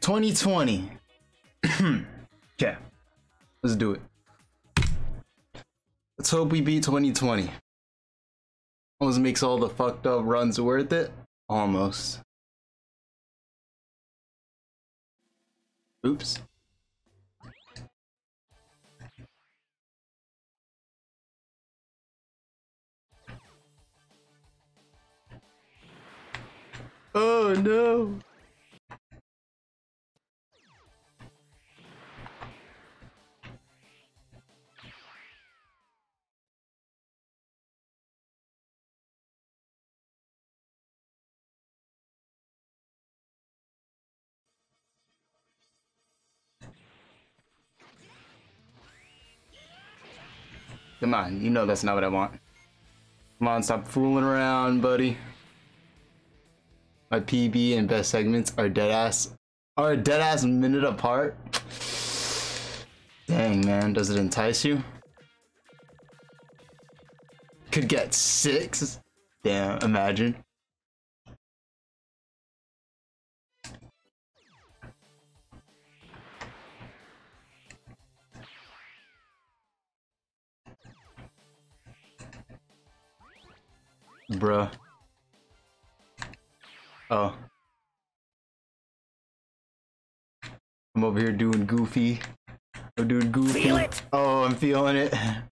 2020. Okay, let's do it. Let's hope we beat 2020. Almost makes all the fucked up runs worth it. Almost. Oops. Oh no. Come on, you know that's not what I want. Come on, stop fooling around, buddy. My PB and best segments are a dead ass minute apart. Dang, man, does it entice you? Could get 6. Damn, imagine. Bruh. Oh. I'm over here doing goofy. I'm doing goofy. Feel it. Oh, I'm feeling it.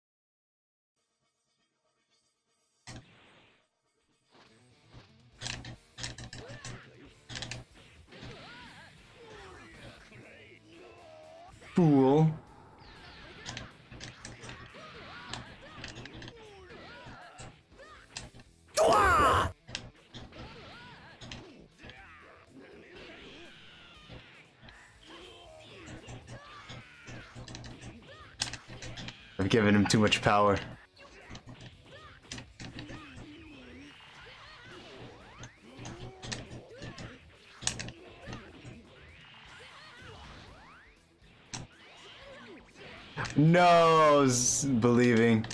Fool. I've given him too much power. No, I was believing.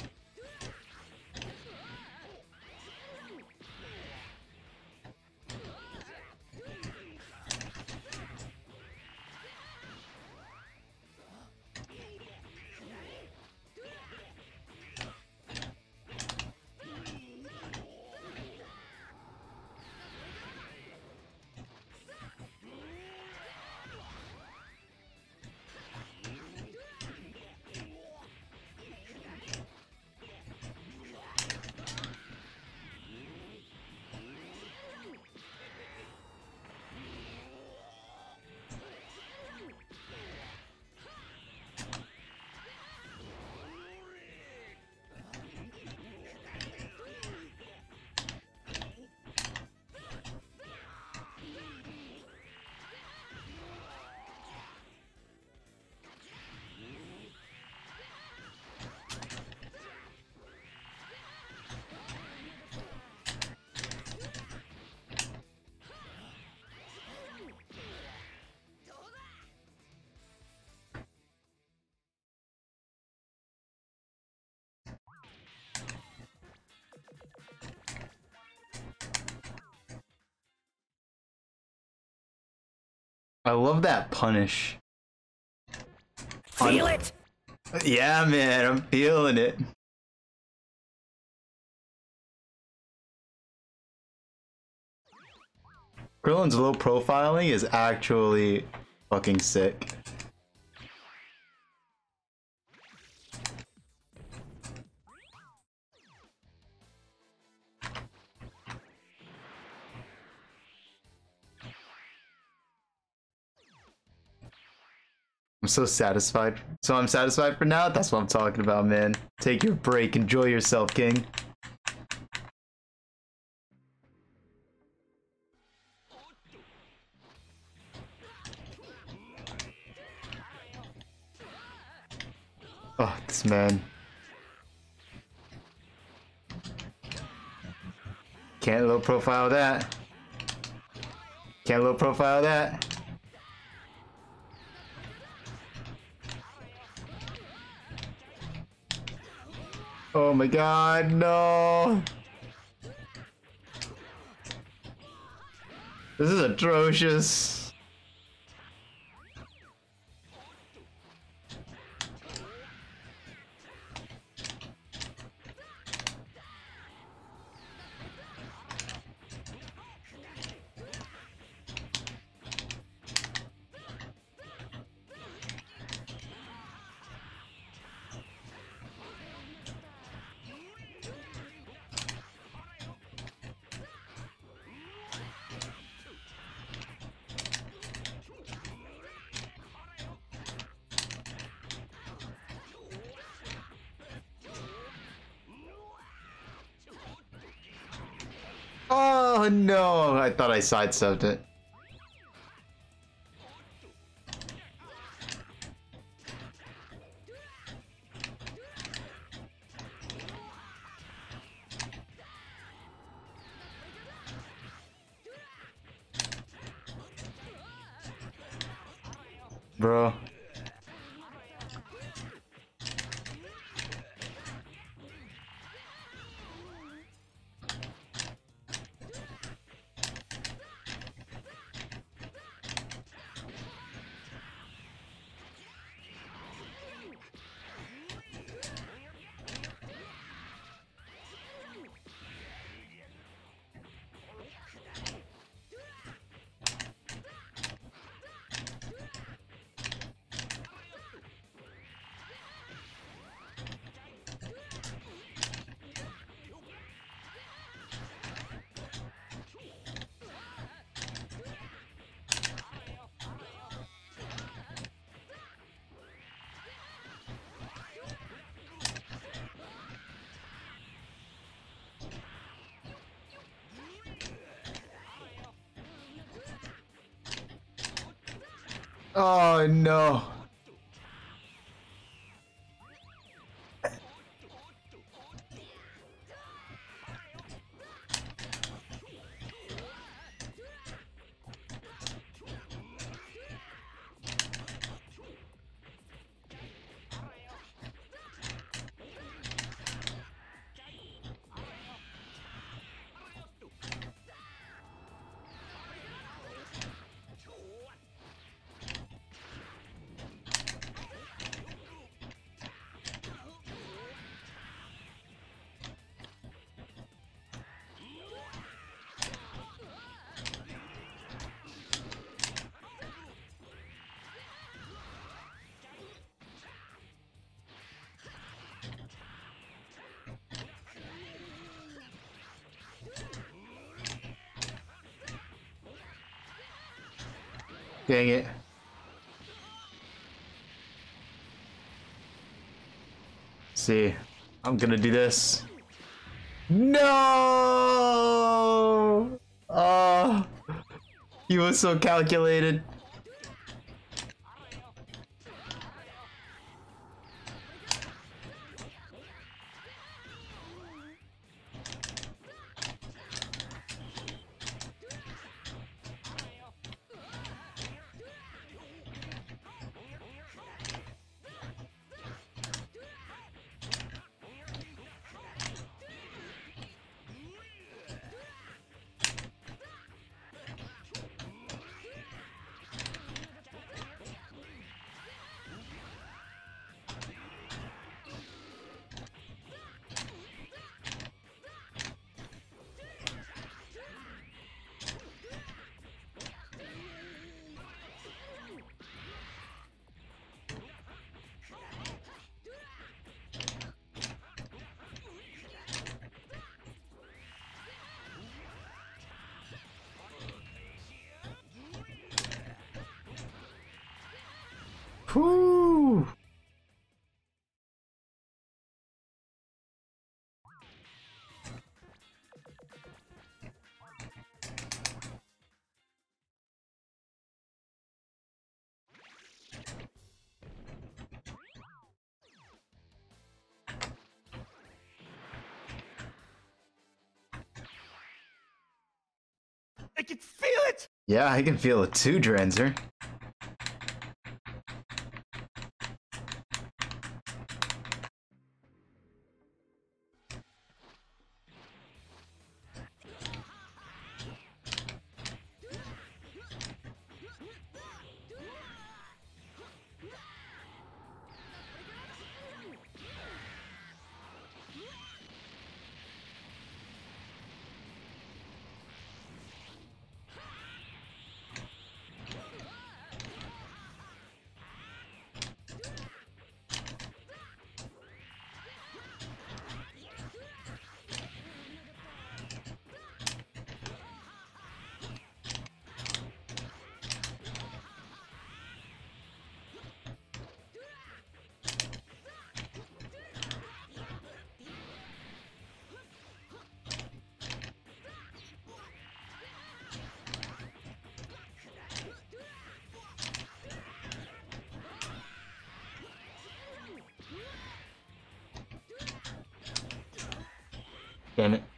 I love that punish. Feel it. Yeah, man, I'm feeling it. Krillin's low profiling is actually fucking sick. I'm so satisfied. So I'm satisfied for now? That's what I'm talking about, man. Take your break. Enjoy yourself, King. Oh, this man. Can't low profile that. Can't low profile that. Oh my god, no! This is atrocious. Oh no! I thought I sidestepped it. Bro. Oh no. Dang it. See, I'm gonna do this. No! Oh, he was so calculated. Whew. I can feel it! Yeah, I can feel it too, Dranzer. Damn it.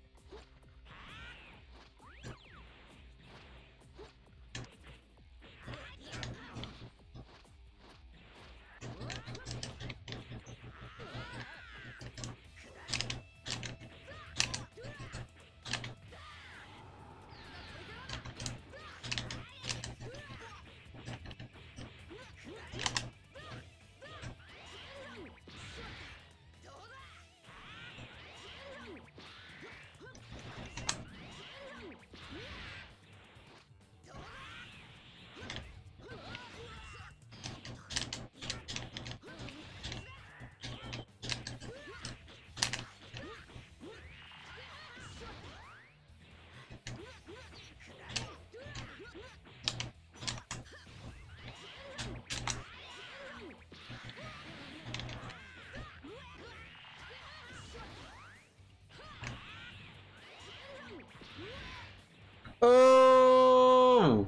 Oh!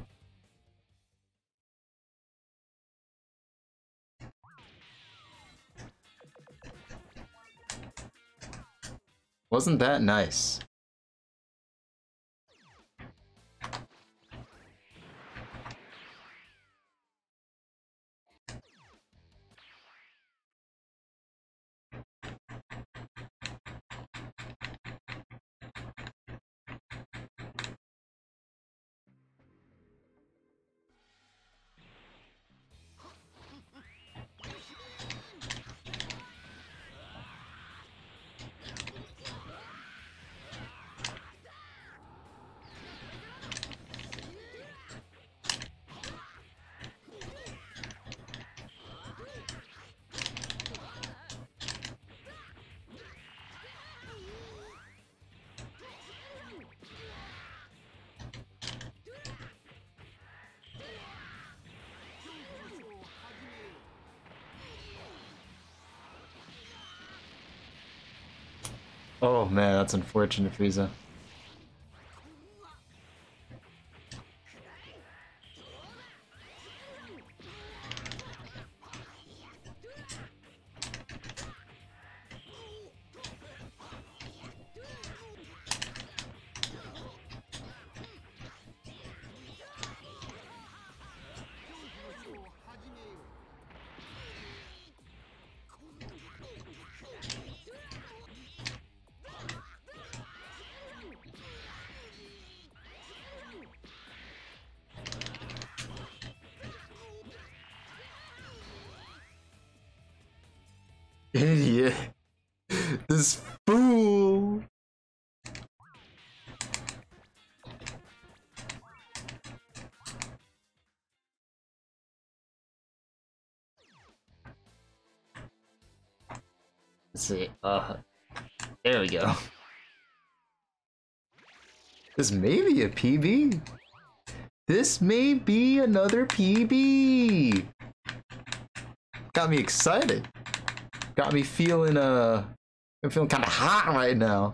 Wasn't that nice? Oh man, that's unfortunate, Frieza. Idiot. This fool. Let's see. There we go. This may be a PB. This may be another PB. Got me excited. Got me feeling I'm feeling kind of hot right now.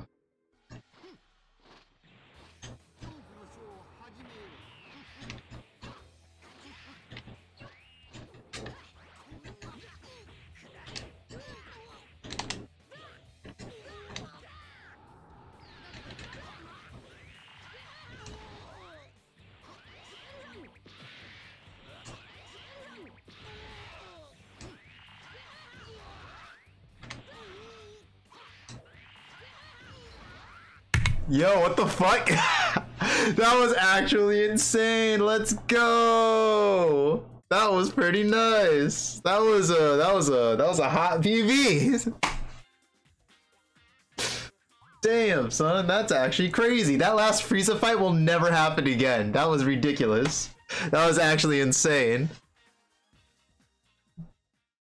Yo, what the fuck? That was actually insane. Let's go. That was pretty nice. That was a hot PB. Damn, son, that's actually crazy. That last Frieza fight will never happen again. That was ridiculous. That was actually insane.